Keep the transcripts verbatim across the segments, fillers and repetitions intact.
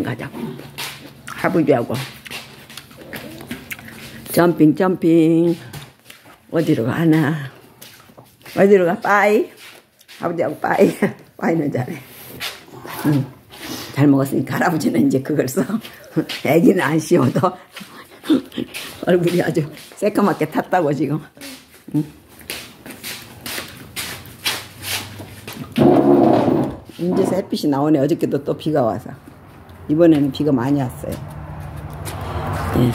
가자고. 할아버지하고. 점핑 점핑. 어디로 가나. 어디로 가? 빠이. 할아버지하고 빠이. 빠이는 잘해. 응. 잘 먹었으니까 할아버지는 이제 그걸 써. 애기는 안 씌워도 얼굴이 아주 새까맣게 탔다고 지금. 응. 이제서 햇빛이 나오네. 어저께도 또 비가 와서. 이번에는 비가 많이 왔어요. 예.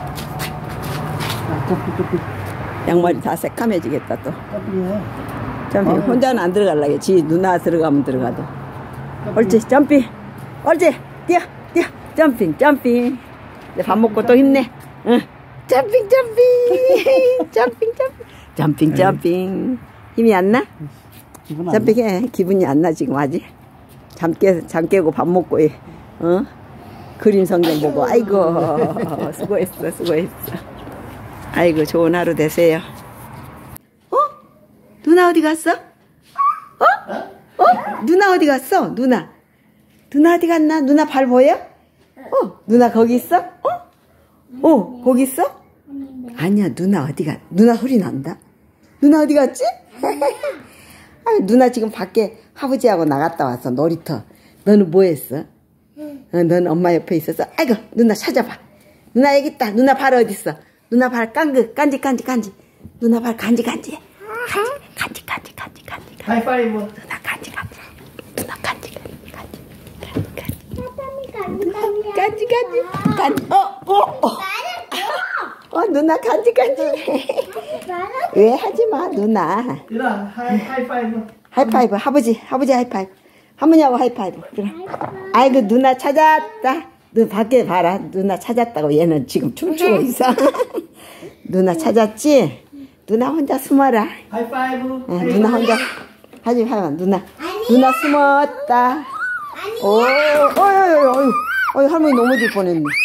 양말이 다 새까매지겠다 또. 점핑. 혼자는 안 들어갈라게. 지 누나 들어가면 들어가도. 옳지. 점핑. 옳지. 뛰어 뛰어. 점핑 점핑. 이제 밥 먹고 또 힘내. 응. 점핑 점핑. 점핑 점핑. 점핑 점핑. 힘이 안 나? 점핑해. 기분이 안 나 지금 아직. 잠 깨, 잠 깨고 밥 먹고 어? 그림 성경 보고. 아이고 수고했어 수고했어. 아이고 좋은 하루 되세요. 어? 누나 어디 갔어? 어? 어? 누나 어디 갔어? 누나 누나 어디 갔나? 누나 발 보여? 어? 누나 거기 있어? 어? 어? 거기 있어? 아니야. 누나 어디 가? 누나 소리 난다. 누나 어디 갔지? 아, 누나 지금 밖에 아버지하고 나갔다 왔어. 놀이터. 너는 뭐 했어? 어, 너는 엄마 옆에 있었어? 아이고 누나 찾아봐. 누나 여기 있다. 누나 발 어디 있어? 누나 발 깐그 간지 간지 간지. 누나 발 간지 간지. 간지 간지 간지 간지. 하이파이브. 누나 간지 간지. 누나 간지 간지 간지 간지. 간지 간지 간지. 어 어 어. 어 누나 간지 간지. 왜 하지 마 누나. 누나 하이 하이파이브. 하이파이브. 아버지 아버지 하이파이브. 할머니하고 하이파이브. 그래. 아이고 누나 찾았다. 너 밖에 봐라. 누나 찾았다고. 얘는 지금 춤추고 있어. 누나 찾았지? 누나 혼자 숨어라. 하이파이브. 응, 누나 혼자 하지 마. 누나 누나 숨었다. 오, 어이, 어이, 어이, 어이, 할머니 넘어질 뻔했네.